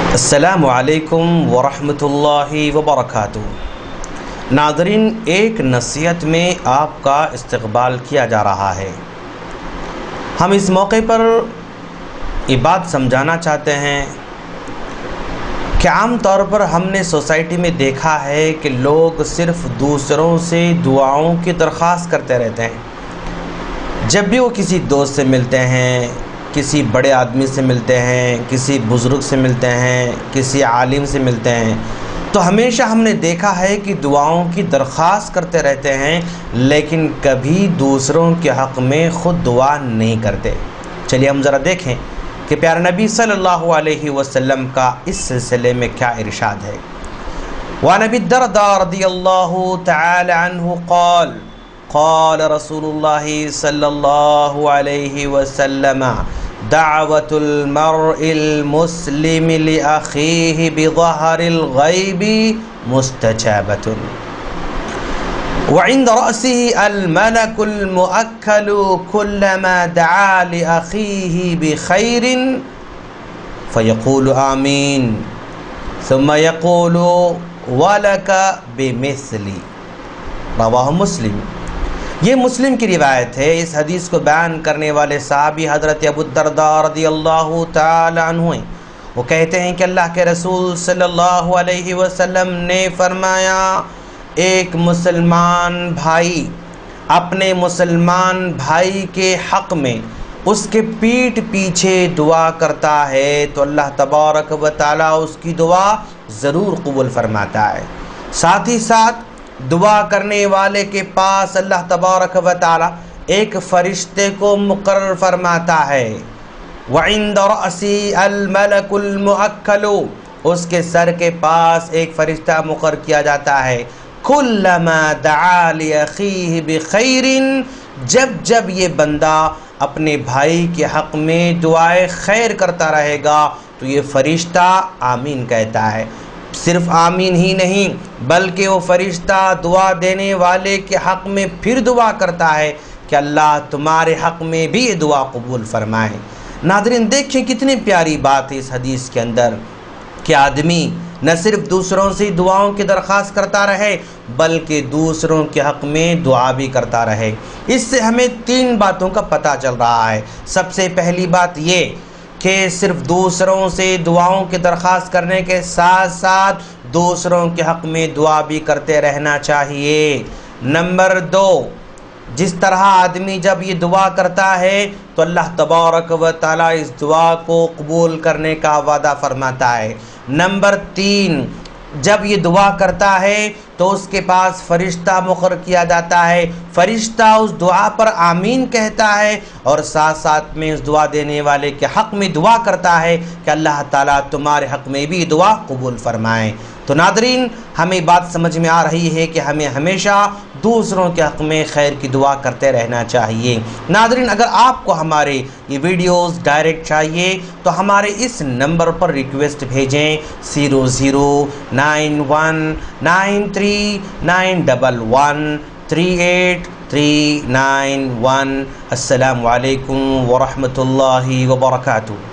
السلام علیکم ورحمۃ اللہ وبرکاتہ۔ ناظرین، ایک نصیحت میں آپ کا استقبال کیا جا رہا ہے۔ ہم اس موقع پر یہ بات سمجھانا چاہتے ہیں کہ عام طور پر ہم نے سوسائٹی میں دیکھا ہے کہ لوگ صرف دوسروں سے دعاؤں کی درخواست کرتے رہتے ہیں۔ جب بھی وہ کسی دوست سے ملتے ہیں، کسی بڑے آدمی سے ملتے ہیں، کسی بزرگ سے ملتے ہیں، کسی عالم سے ملتے ہیں، تو ہمیشہ ہم نے دیکھا ہے کہ دعاؤں کی درخواست کرتے رہتے ہیں، لیکن کبھی دوسروں کے حق میں خود دعا نہیں کرتے۔ چلیے ہم ذرا دیکھیں کہ پیارے نبی صلی اللہ علیہ وسلم کا اس سلسلے میں کیا ارشاد ہے۔ وعن ابی الدرداء رضی اللہ تعالی عنہ قال قال رسول اللہ صلی اللہ علیہ وسلم دعوت المرء المسلم لأخیہ بظہر الغیب مستجابۃ وعند رأسه الملك المؤکل كلما دعا لأخیہ بخیر فیقول آمین ثم یقول ولک بمثلی۔ رواہ مسلم۔ یہ مسلم کی روایت ہے۔ اس حدیث کو بیان کرنے والے صحابی حضرت ابو الدرداء رضی اللہ تعالی عنہ ہیں۔ وہ کہتے ہیں کہ اللہ کے رسول صلی اللہ علیہ وسلم نے فرمایا، ایک مسلمان بھائی اپنے مسلمان بھائی کے حق میں اس کے پیٹھ پیچھے دعا کرتا ہے تو اللہ تبارک و تعالی اس کی دعا ضرور قبول فرماتا ہے۔ ساتھ ہی ساتھ دعا کرنے والے کے پاس اللہ تبارک و تعالی ایک فرشتے کو مقرر فرماتا ہے۔ وعند رأسی الملک المؤکل، اس کے سر کے پاس ایک فرشتہ مقرر کیا جاتا ہے۔ کلما دعا لأخیہ بخیر، جب یہ بندہ اپنے بھائی کے حق میں دعائے خیر کرتا رہے گا تو یہ فرشتہ آمین کہتا ہے۔ صرف آمین ہی نہیں بلکہ وہ فرشتہ دعا دینے والے کے حق میں پھر دعا کرتا ہے کہ اللہ تمہارے حق میں بھی یہ دعا قبول فرمائے۔ ناظرین دیکھیں کتنی پیاری بات ہے اس حدیث کے اندر کہ آدمی نہ صرف دوسروں سے دعاؤں کی درخواست کرتا رہے بلکہ دوسروں کے حق میں دعا بھی کرتا رہے۔ اس سے ہمیں تین باتوں کا پتہ چل رہا ہے۔ سب سے پہلی بات یہ کہ صرف دوسروں سے دعاؤں کی درخواست کرنے کے ساتھ ساتھ دوسروں کے حق میں دعا بھی کرتے رہنا چاہیے۔ نمبر دو، جس طرح آدمی جب یہ دعا کرتا ہے تو اللہ تبارک و تعالی اس دعا کو قبول کرنے کا وعدہ فرماتا ہے۔ نمبر تین، جب یہ دعا کرتا ہے تو اس کے پاس فرشتہ مقرر کیا جاتا ہے، فرشتہ اس دعا پر آمین کہتا ہے اور ساتھ ساتھ میں اس دعا دینے والے کے حق میں دعا کرتا ہے کہ اللہ تعالیٰ تمہارے حق میں بھی دعا قبول فرمائے۔ تو ناظرین ہمیں بات سمجھ میں آ رہی ہے کہ ہمیں ہمیشہ دوسروں کے حق میں خیر کی دعا کرتے رہنا چاہیے۔ ناظرین اگر آپ کو ہمارے یہ ویڈیوز ڈائریکٹ چاہیے تو ہمارے اس نمبر پر ریکویسٹ بھیجیں 00919391383991۔ السلام علیکم ورحمۃ اللہ وبرکاتہ۔